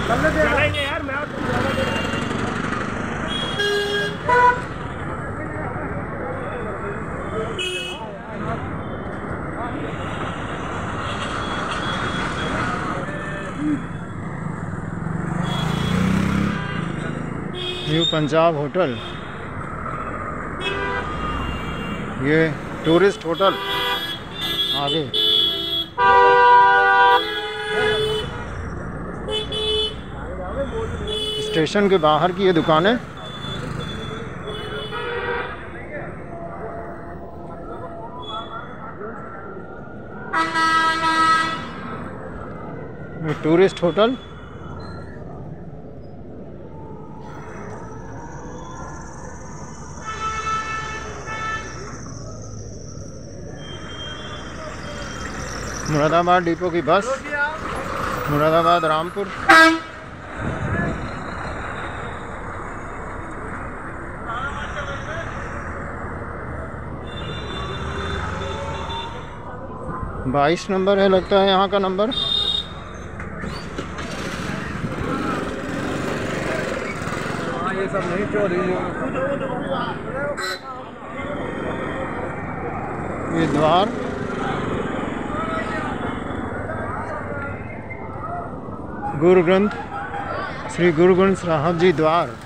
चलेंगे यार। मैं न्यू पंजाब होटल, ये टूरिस्ट होटल आगे। स्टेशन के बाहर की ये दुकान है। ये टूरिस्ट होटल। मुरादाबाद डिपो की बस, मुरादाबाद रामपुर। बाईस नंबर है लगता है यहाँ का नंबर। ये सब नहीं चोरी। ये द्वार, गुरु ग्रंथ श्री गुरु ग्रंथ साहब जी द्वार।